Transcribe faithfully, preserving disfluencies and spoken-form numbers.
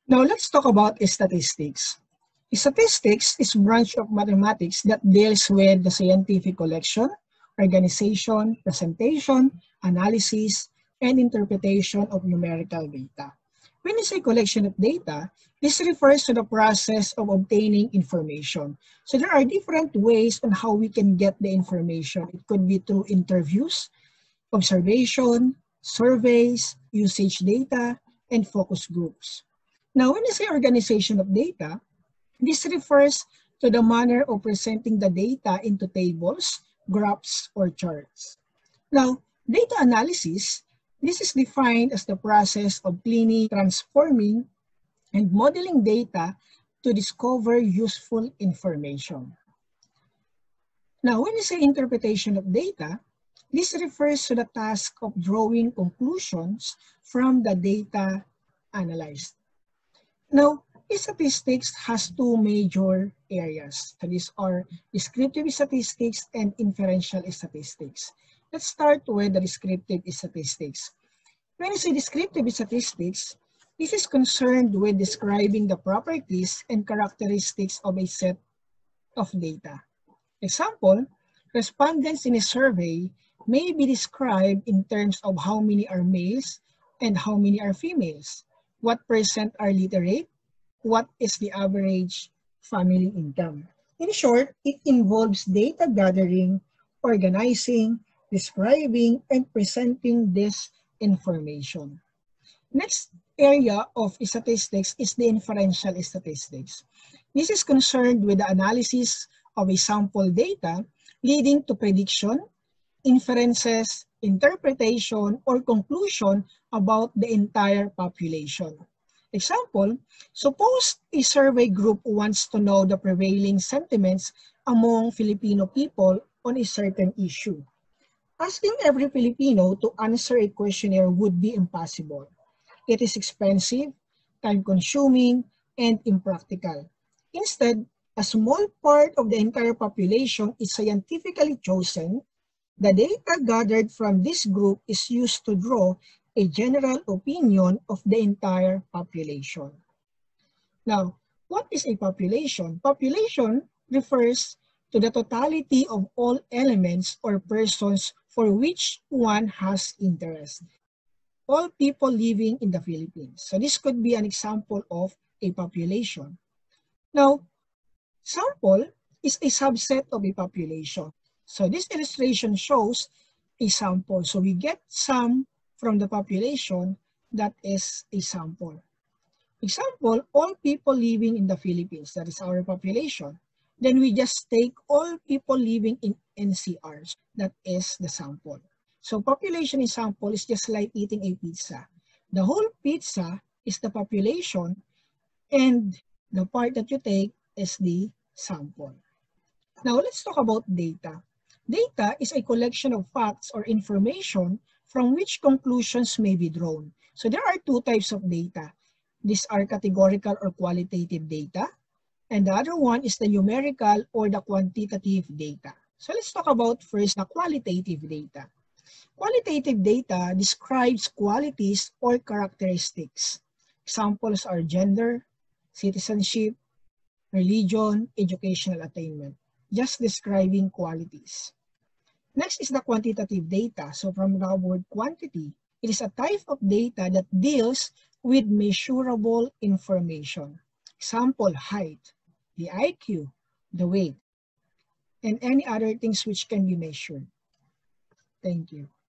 Now let's talk about statistics. Statistics is a branch of mathematics that deals with the scientific collection, organization, presentation, analysis, and interpretation of numerical data. When you say collection of data, this refers to the process of obtaining information. So there are different ways on how we can get the information. It could be through interviews, observation, surveys, usage data, and focus groups. Now, when you say organization of data, this refers to the manner of presenting the data into tables, graphs, or charts. Now, data analysis, this is defined as the process of cleaning, transforming, and modeling data to discover useful information. Now, when you say interpretation of data, this refers to the task of drawing conclusions from the data analyzed. Now, statistics has two major areas. So these are descriptive statistics and inferential statistics. Let's start with the descriptive statistics. When you say descriptive statistics, this is concerned with describing the properties and characteristics of a set of data. Example, respondents in a survey may be described in terms of how many are males and how many are females, what percent are literate, what is the average family income. In short, it involves data gathering, organizing, describing, and presenting this information. Next area of statistics is the inferential statistics. This is concerned with the analysis of a sample data leading to prediction, inferences, interpretation, or conclusion about the entire population. Example, suppose a survey group wants to know the prevailing sentiments among Filipino people on a certain issue. Asking every Filipino to answer a questionnaire would be impossible. It is expensive, time-consuming, and impractical. Instead, a small part of the entire population is scientifically chosen. The data gathered from this group is used to draw a general opinion of the entire population. Now, what is a population? Population refers to the totality of all elements or persons for which one has interest. All people living in the Philippines. So this could be an example of a population. Now, sample is a subset of a population. So this illustration shows a sample. So we get some from the population that is a sample. Example, all people living in the Philippines, that is our population. Then we just take all people living in N C Rs, that is the sample. So population in sample is just like eating a pizza. The whole pizza is the population and the part that you take is the sample. Now let's talk about data. Data is a collection of facts or information from which conclusions may be drawn. So there are two types of data. These are categorical or qualitative data, and the other one is the numerical or the quantitative data. So let's talk about first the qualitative data. Qualitative data describes qualities or characteristics. Examples are gender, citizenship, religion, educational attainment. Just describing qualities. Next is the quantitative data. So from the word quantity, it is a type of data that deals with measurable information. Example, height, the I Q, the weight, and any other things which can be measured. Thank you.